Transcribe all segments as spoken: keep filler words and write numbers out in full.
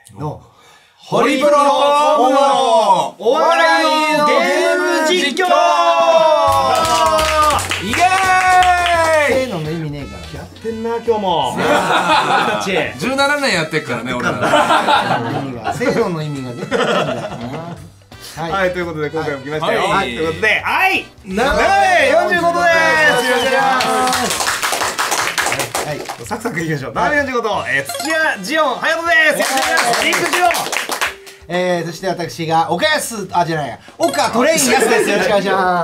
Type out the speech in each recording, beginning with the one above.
のホリプロコムのお笑いのゲーム実況。イエーイ。せーのの意味ねえから。やってんな今日も。 じゅうななねんやってっからね俺ら。 せーのの意味が出てるんだよな。 はい、ということで今回も来ましたよ。ということで、はい、 ななめよんじゅうごどです。よろしくお願いします。 はい、 サクサクいきましょう。なめよんじゅうごど、え、土屋ジオン隼人です。よろしくお願いします。リンクジオン。 えー、そして私が岡安、あ、じゃないや、岡トレイン安です。よろしくお願いします。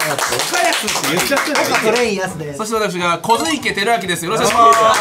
岡安って言っちゃってる。 岡トレイン安です。 そして私が小津池照明です。よろしくお願いします。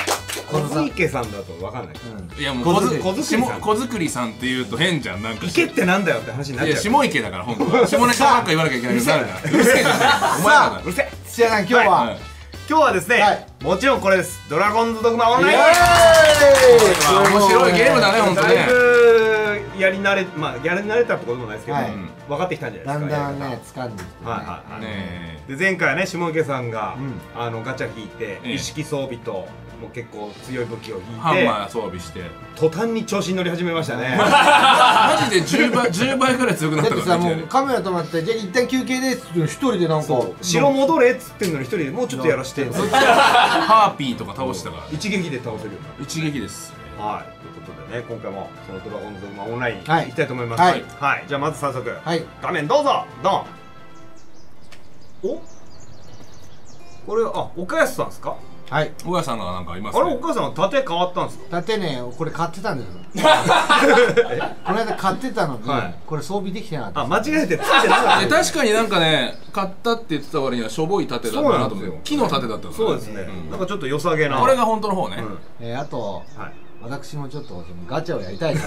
小津池さんだと分かんない。 いやもう小作りさんって言うと変じゃん。なんか池ってなんだよって話になっちゃう。 いや下池だから本当は下ネタばっか言わなきゃいけないから。うるせえじゃねえお前だから。 うるせえ。 土屋さん今日は今日はですね、もちろんこれです。ドラゴンズドグマオンライン。 面白いゲームだね本当ね。 だいぶやり慣れ、まあやり慣れたってこともないですけど、分かってきたんじゃないですか。 だんだんね掴んできて。 はいはいはい。で前回はね下池さんがあのガチャ引いて一式装備ともう結構強い武器を引いてハンマー装備して途端に調子に乗り始めましたね。 マジでじゅうばいじゅうばいくらい強くなったから。 だってさもうカメラ止まってじゃあ一旦休憩ですって一人でなんか城戻れっつってんのに一人でもうちょっとやらしてんの。 ハーピーとか倒したから一撃で倒せるようになる。 一撃です。 はい、ということでね、今回もそのドラゴンズドグマオンラインいきたいと思います。はい、じゃあまず早速画面どうぞ。ドン。お、これあ岡安さんですか。 はい、 岡安さんがなんかいますね。 あれ岡安さんは盾変わったんですか。 盾ね、これ買ってたんですよ。この間買ってたのにこれ装備できてなかった。 あ、間違えてついてなかった。 確かになんかね買ったって言ってた割にはしょぼい盾だったなと思って。木の盾だった。 そうですね、なんかちょっと良さげな。 これが本当の方ね。 えあと私もちょっとガチャをやりたいから。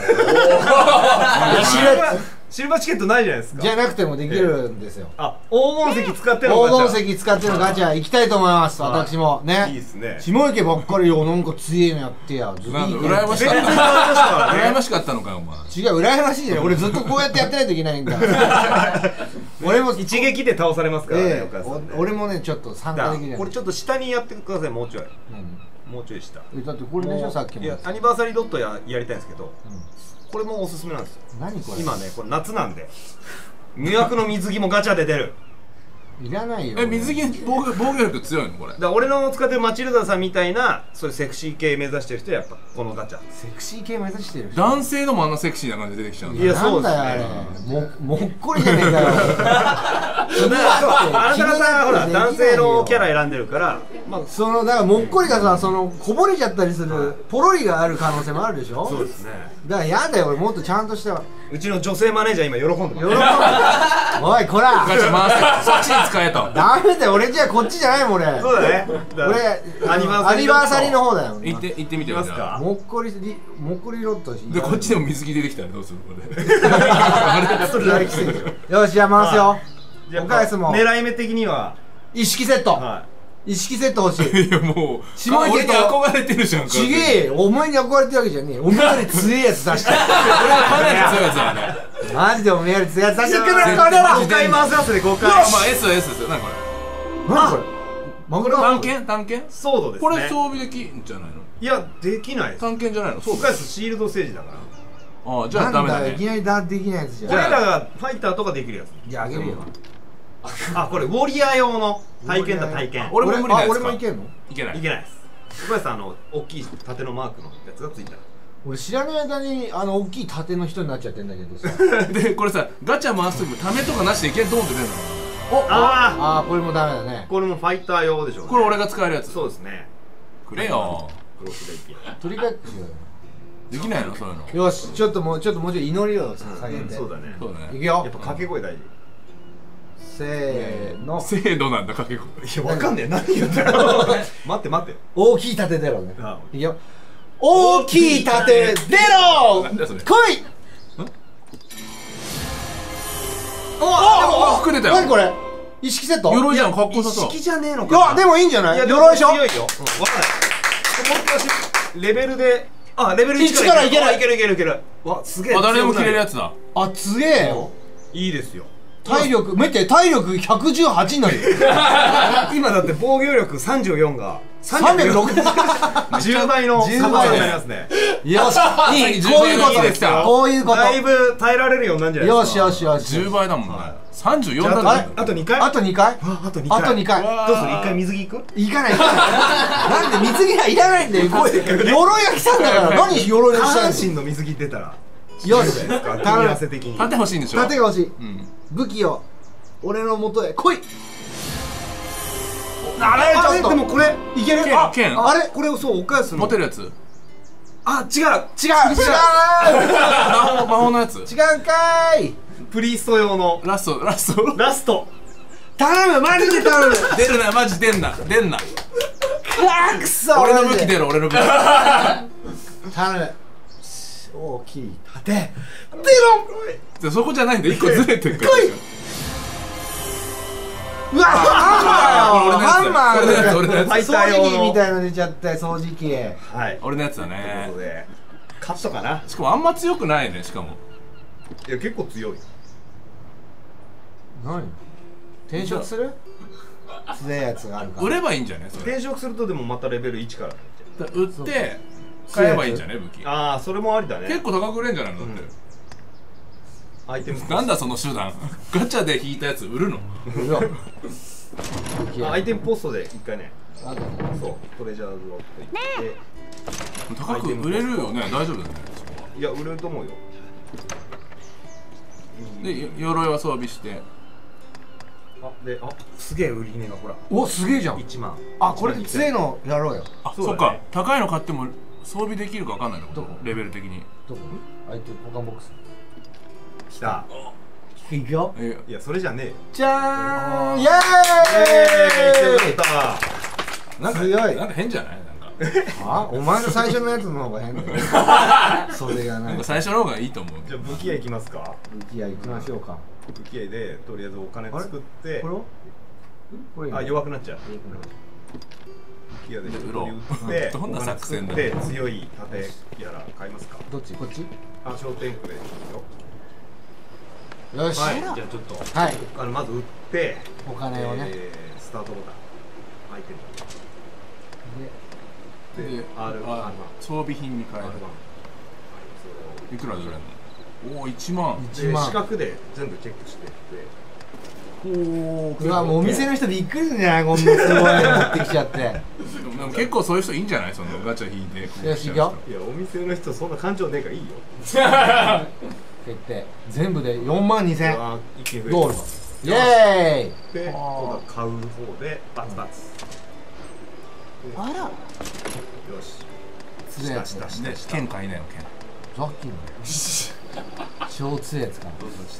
シルバーチケットないじゃないですか。 じゃなくてもできるんですよ。 あ、黄金石使ってる黄金石使ってるガチャ行きたいと思います。私もね。 いいですね。 下池ばっかりよ、なんか強いのやってや。 羨ましかった。羨ましかったのかよお前。 違う、羨ましいじゃない。俺ずっとこうやってやってないといけないんだ。俺も一撃で倒されますからね。 俺もねちょっと参加できない。 これちょっと下にやってください。もうちょい。もうちょい下。 だってこれでしょさっきも。 いやアニバーサリードットややりたいんですけど。これもおすすめなんですよ。 何これ。 今ねこれ夏なんで魅惑の水着もガチャで出る。 いらないよ。 え、水着防御防御力強いのこれ。 だから俺の使ってるマチルダさんみたいなそういうセクシー系目指してる人はやっぱこのガチャ。 セクシー系目指してる人。 男性のもあんなセクシーな感じで出てきちゃうんだ。 いやそうだよあれ。ももっこりじゃねえかよ。 あなた方ほら男性のキャラ選んでるから、 まあそのだからもっこりがさそのこぼれちゃったりするポロリがある可能性もあるでしょ。 そうですね。 だからやだよ俺もっとちゃんとした。 うちの女性マネージャー今喜んでます。 おいこら。 ガチャ回せ。そっちに使えと。 ダメだよ俺じゃこっちじゃないもん俺。 そうだね。 俺アニバーサリーの方だよ。 行って行ってみてますか。 もっこりもっこりロットし。 でこっちでも水着出てきたらどうするこれ。 よしじゃあ回すよ。岡安も狙い目的には一式セット。一式セット欲しい。 いやもう下池に憧れてるじゃん。 ちげえよお前に憧れてるわけじゃねえ。お前より強いやつ出して。 俺はかなり強いやつだね。 マジでお前より強いやつ出してくれ。 ごかい回せますね。ごかい。 まあ S は S ですよ。何これ。 何これ。マグロ探検探検。 ソードですね。 これ装備できんじゃないの。 いやできない。 探検じゃないの。 そうです。シールドステージだから。 ああじゃあダメだね。 いきなりだできないやつじゃん。 俺らがファイターとかできるやつ。 いやあげるよ。 あこれウォリアー用の体験だ体験。 俺も無理なやつか。 俺もいけんの？ いけない。いけないです。岡安さんあの大きい縦のマークのやつがついた。 俺知らない間にあの大きい縦の人になっちゃってんだけどさ。 でこれさガチャ回すときためとかなしでいきなりドンって出るの。 おああこれもダメだね。 これもファイター用でしょ。 これ俺が使えるやつ。 そうですね。 くれよ。 クロスレイピー。 取り替えできないのそういうの。 よしちょっともうちょっともうちょい祈りを下げて。 そうだね。 そうだね。 いくよ。 やっぱ掛け声大事。 せーの。 精度なんだ掛け声。 いやわかんねえ何言うんだよ。待って待って。 大きい盾出ろね。いくよ。大きい盾出ろ。 なんだそれ。 来い。 おお服出たよ。 何これ。一式セット。 鎧じゃんかっこよさそう。 一式じゃねえのか。 いやでもいいんじゃない。鎧でしょ。 強いよ。わかんない。レベルで。あレベルいちからいけるいけるいけるいける。わすげえ。 あ誰でも着れるやつだ。 あ強えよ。 いいですよ。 体力見て、体力ひゃくじゅうはちになるよ。 今だって防御力さんじゅうよんがさんびゃくろくじゅうじゅうばいのじゅうばいになりますね。 よし、いい、こういうことですよ。こういうこと。 だいぶ耐えられるようになるんじゃないですか。 よしよしよし。 じゅうばいだもんね。さんじゅうよんだね。 あとにかい。 あとにかい。 あとにかい。 あとにかい。 どうする？一回水着行く？ 行かない行かない。なんで水着はいらないんだよ。鎧が来たんだから。何鎧の下下半身の水着出たら。 よし。 組み合わせ的に。 盾欲しいんでしょ。 盾が欲しい。武器を俺の元へ来い。あれちょっとでもこれいける。 あ、剣。 あれこれそう岡安の持てるやつ。 あ、違う違う違う魔法のやつ。 違うんかーい。 プリースト用のラストラストラスト。 頼むマジで頼む。 出るなマジ出んな出んな。 くくそ。 俺の武器出る俺の武器。 頼む。大きい盾。出ろ。 そこじゃないんだ一個ずれてるから。 うわハンマー俺のやつ俺のやつ掃除機みたいの出ちゃったよ掃除機。 はい。 俺のやつだね。 ということでカットかな。 しかもあんま強くないねしかも。 いや結構強い。 何？転職する？強いやつがあるから。 売ればいいんじゃね？ 転職するとでもまたレベルいちから。 売って買えばいいんじゃね武器。 ああそれもありだね。 結構高く売れんじゃないのだって。 アイテムなんだその手段。ガチャで引いたやつ売るの？ 売るよ。 アイテムポストで一回ね。そうトレジャーズロット行って。 高く売れるよね大丈夫だね。 いや売れると思うよ。 で鎧は装備して。 あであすげえ売り値がほら。 おすげえじゃん。 いちまん。 あこれで強いのやろうよ。 あそっか高いの買っても装備できるかわかんないの。レベル的に。 どこ？アイテム保管ボックス。 来た。 いくよ。 いやそれじゃねえよ。 じゃーん。イエーイ。 なんか強い。 なんか変じゃない？ あお前の最初のやつの方が変だよ。それがない。 最初の方がいいと思う。 じゃあ武器屋行きますか。 武器屋行きましょうか。 武器屋でとりあえずお金作ってこれあ弱くなっちゃう。武器屋で売ってどんな作戦だ。 で強い盾やら買いますか。 どっちこっち？ あ商店区でいいよ。よし。 はいじゃあちょっとはいあのまず売ってお金をねスタートボタンアイテムでで、あ装備品に変える。いくらで売れるの？おお、いちまん。 四角で全部チェックしてって。 おお。うわ、もうお店の人びっくりするんじゃない？こんなすごいの持ってきちゃって。でも結構そういう人いいんじゃない？そのガチャ引いて。 よし、行くよ。 いや、お店の人そんな感情ねえからいいよ。 決定。全部でよんまんにせん。 あ、一気に増えた。イエーイ。 で、今度は買う方でバツバツ。 あら。 よし。 強いやつだね。剣買いなよ剣。 さっきの超強いやつかな。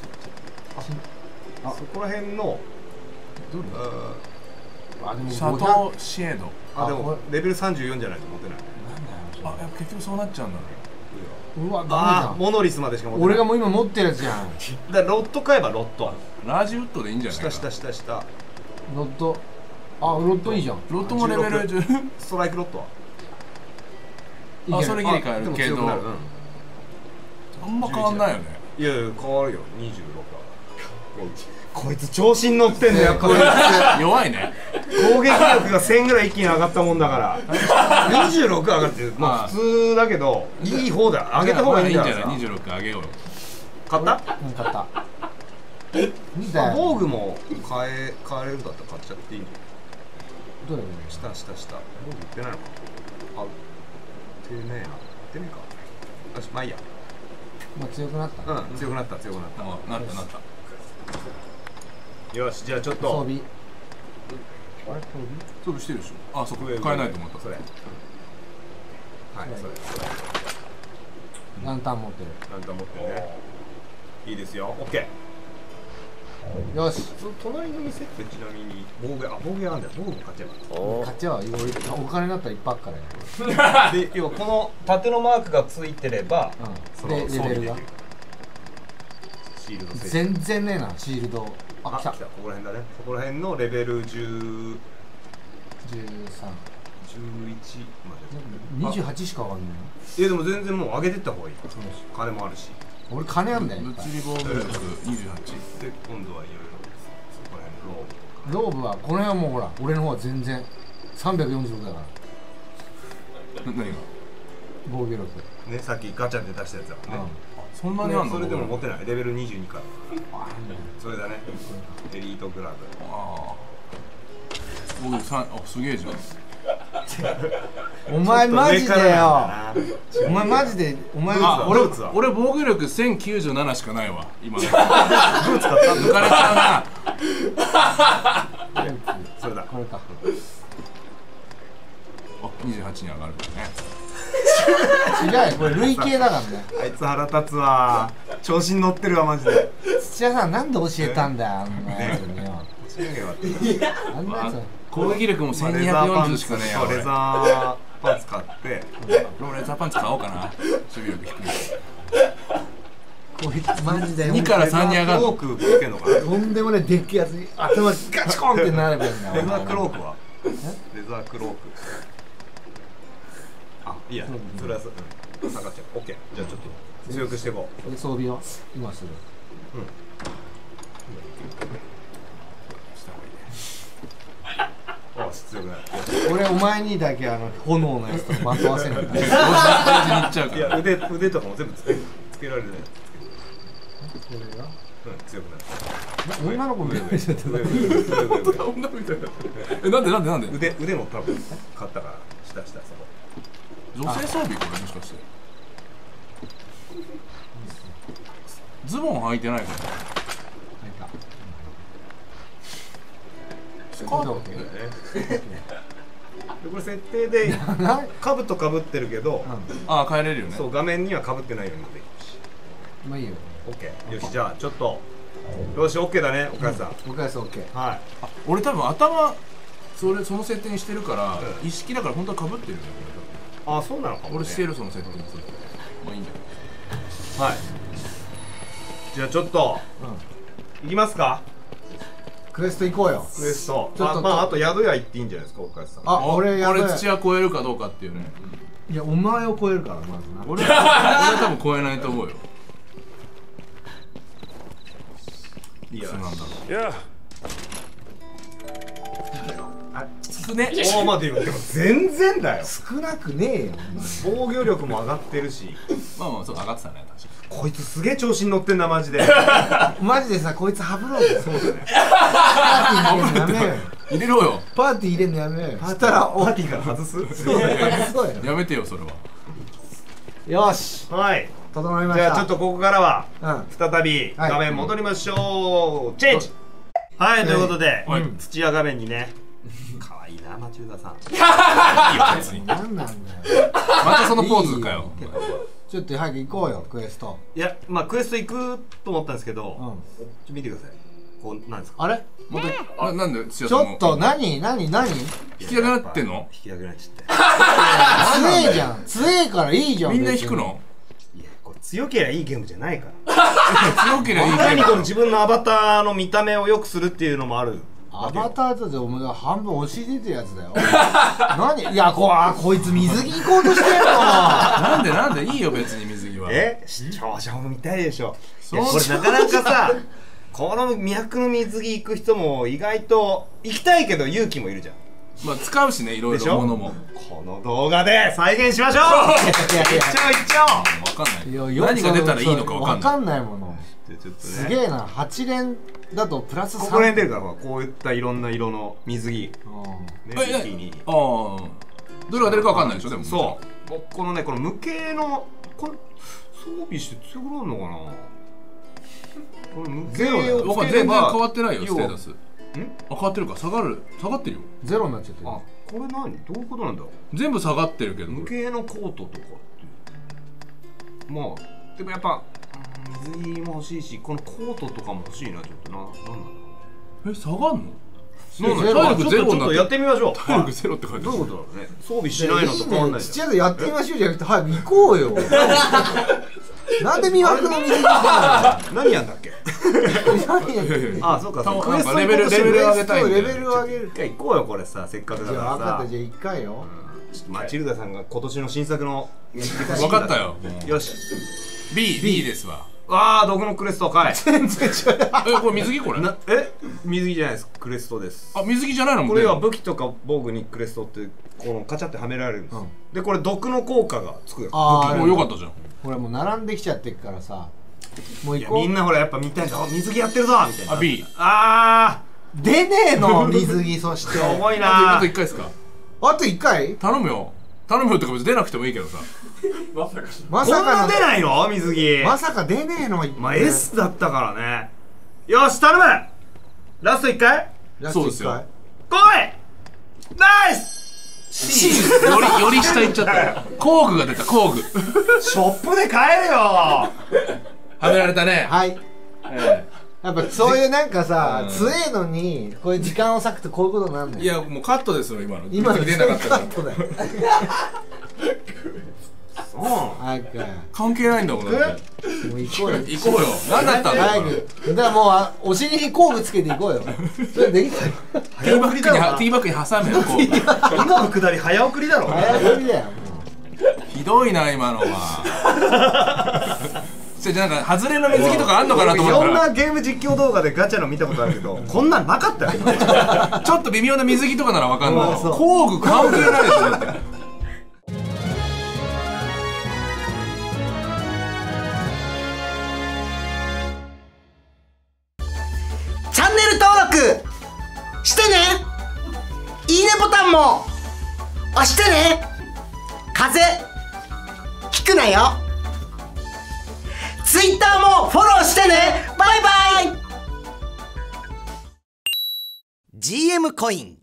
あそこら辺のどれ？ あでもシャトーシェード。 あでもレベルさんじゅうよんじゃないと持てない。 あやっぱ結局そうなっちゃうんだ。 うわあモノリスまでしか持ってない。 俺がもう今持ってるやつじゃん。 だロット買えばロット。 ラージウッドでいいんじゃないか。 下下下下。 ロット。あロットいいじゃん。 ロットもレベルじゅう。 ストライクロットは。 あそれギリ変えるけど。あんま変わんないよね。 いやいや変わるよ。にじゅうろくはこいつ調子に乗ってんだよこいつ。 弱いね。 攻撃力がせんぐらい一気に上がったもんだからにじゅうろく上がってる。まあ普通だけどいい方だ。上げた方がいいんじゃない？ にじゅうろく上げようよ。 買った？ うん買った。 防具も買え買えるんだったら買っちゃっていいんじゃない？どれ？ 下下下。防具売ってないのか。あ売ってねえな。売ってねえか。よしまあいいや。 まあ強くなった。 うん強くなった強くなった。 なったなった。 よしじゃあちょっと装備。 あれ装備してるでしょ。あそこ変えないと思った。 それはいそれランタン持ってる。 ランタン持ってるね。いいですよ。オッケー。よし。 隣の店ってちなみに防具あ防具あるんだよ。防具も買っちゃえば。 買っちゃうわ。お金になったらいっぱいあっからね。で要はこの縦のマークがついてればそのレベルがシールド全然ねえなシールド。 あ来た。ここら辺だね。そこら辺のレベルじゅう、 じゅうさん、 じゅういちまで。 にじゅうはちしか上がんないの？ いやでも全然もう上げてった方がいい。金もあるし。 俺金あんだよ。 物理防御力にじゅうはちで今度はいろいろそこら辺ロローブはこの辺はもうほら俺の方は全然さんびゃくよんじゅうろくだから。 何が防御力ね、さっきガチャで出したやつだもんね。 そんなにあんの？ それでも持てない。レベルにじゅうにから。それだね。エリートグラブ。 ああ僕さん、あ、すげえじゃん。 お前マジでよ。お前マジでお前あ、俺俺防御力せんきゅうじゅうななしかないわ今の。ブーツ買った？抜かれちゃうな。 それだ。これか。 あ、にじゅうはちに上がるからね。 違うよ、これ累計だからね。 あいつ腹立つわ。調子に乗ってるわマジで。 土屋さんなんで教えたんだよあんなやつによ。あんなやつ。 攻撃力もせんにひゃくよんじゅうしかねえや。 レザーパンツ買って、 ローレザーパンツ買おうかな。守備力低い。 こいつマジでにからさんに上がる。 クロークつけんのかな。 とんでもねでっけえやつに頭ガチコンってなればいいんだよ。 レザークロークは？レザークローク。あ、いいや。それはうん。下がっちゃう。オッケー。じゃあちょっと強くしていこう。 装備を今する。 うん。あ、強くない。 俺お前にだけあの炎のやつとまとわせるんだ。 いや腕腕とかも全部つけつけられるね。 これが？ うん、強くなる。 女の子みたいにしちゃってる。 本当だ、女みたいな。え、なんでなんでなんで？ 腕腕も多分買ったから下下そこ。 女性装備これもしかして。ズボン履いてないから。 スカートね。これ設定でカブとかぶってるけど、 ああ変えれるよね。 そう画面にはかぶってないようにできるし。 まあいいよ。 オッケー。よしじゃあちょっとよしオッケーだねお母さん。 お母さんオッケー。 はい。 あ、俺多分頭それその設定にしてるから意識だから本当はかぶってるよね。 あ、そうなのかもね。 俺してるその設定にする。まあいいんだよ。 はい。じゃあちょっと行きますか。 クエスト行こうよ。 クエスト。あ、まああと宿屋行っていいんじゃないですか、岡安さん。 あ、俺宿俺土屋超えるかどうかっていうね。 いや、お前を超えるからまずな。 俺俺は多分超えないと思うよ。 いや、 なんだろう。 いや。 あ、少ね。 おお、まあでも全然だよ。 少なくねえよ。 防御力も上がってるし。 まあまあそう上がってたね確かに。 こいつすげえ調子に乗ってんなマジで。 マジでさ、こいつハブろうぜ。そうだね。パーティー入れんのやめようよ。 入れろよ。 パーティー入れんのやめようよ。そしたらパーティーから外す。 そうよ。 やめてよそれは。 よし。 はい。 整いました。 じゃあちょっとここからはうん再び画面戻りましょう。チェンジ。はいということで土屋画面にね。可愛いなマチューダさん。 いいよ別に。 なんなんだよ。 またそのポーズかよ。 ちょっと早く行こうよクエスト。 いやまあクエスト行くと思ったんですけど、 うん、 ちょっと見てください。こうなんですか。 あれ？ ななんでちょっと何何何？ 引き上げなってんの？ 引き上げなっちゃって。 強えじゃん。強えからいいじゃん。 みんな引くの？ いやこれ強けりゃいいゲームじゃないから。 強けりゃいいゲーム。 何この自分のアバターの見た目を良くするっていうのもある。 アバターだってお前が半分押し出てるやつだよ。何？いやこあこいつ水着行こうとしてるの。 なんでなんでいいよ別に水着は。 え？視聴者も見たいでしょ。いやこれなかなかさ、この脈の水着行く人も意外と行きたいけど勇気もいるじゃん。 まあ使うしねいろいろものも。 この動画で再現しましょう。いっちゃおういっちゃおう。 わかんない。 いやよ何が出たらいいのかわかんない。 わかんないもの。 ちょっとね、 すげえな。はち連だとプラスさん。 ここら辺出るからこういったいろんな色の水着。ね、ビキニ。 ああ。どれが出るかわかんないでしょでも。 そう。このねこの無形のこれ装備して強くなるのかな。これ無形を全然変わってないよステータス。ん？あ変わってるか下がる下がってるよ。 ゼロになっちゃってる。 あこれ何どういうことなんだ。 全部下がってるけど。 無形のコートとかってまあでもやっぱ水着も欲しいしこのコートとかも欲しいなちょっとななんだろう。え下がんの？ 体力ゼロになってやってみましょう。 体力ゼロって書いてある。 どういうことだろうね。装備しないのと変わんないじゃん。 ちっちゃいやってみましょうじゃなくて早く行こうよ。なんで魅惑の水着なの？何やんだっけ？あそうかそうか。 レベルレベル上げたいんで。 レベル上げる。 一回行こうよこれさせっかくだからさ。 じゃあ分かったじゃあ一回よ。 マチルダさんが今年の新作の分かったよ。 よし。 B B ですわ。 あああ、毒のクレスト、はい。 全然違う。 え、これ水着これ？ え、水着じゃないです。クレストです。 あ、水着じゃないの？ これは武器とか防具にクレストってこのカチャってはめられるんです。で、これ毒の効果がつくよ。 ああ、 もうよかったじゃん。 ほらもう並んできちゃってるからさ。もう行こう。 こう。 みんなほらやっぱ見たいぞ。水着やってるぞみたいな。 あ、B。 ああ。 出ねえの水着。そして重いな。 あと一回ですか？ あと一回？ 頼むよ。頼むよってか別に出なくてもいいけどさ。 まさかまさか出ないの水着。 まさか出ねえの。 まあ S だったからね。よし頼む。ラスト一回。 そうですよ。 来い。ナイス。 C。よりより下行っちゃったよ。工具が出た工具。 ショップで買えるよ。 はめられたね。 はい。やっぱそういうなんかさ、強えのにこういう時間を割くとこういうことになんねん。 いやもうカットですよ今の。 今の出なかったから。 カットだよ。 そう。 関係ないんだもん。もう行こうよ。 行こうよ。何だったんだよ。 だからもうお尻に工具つけて行こうよ。それできた。 ティーバッグにティーバッグに挟めよ。 今のくだり早送りだろ。 早送りだよ。 ひどいな今のは。じゃなんか外れの水着とかあんのかなと思ったら。 いろんなゲーム実況動画でガチャの見たことあるけど、こんなんなかったよ。 ちょっと微妙な水着とかならわかんない。工具関係ないですよだって。 チャンネル登録してね。いいねボタンも押してね。風邪ひくなよ。ツイッターもフォローしてね。バイバイ。 ジーエム コイン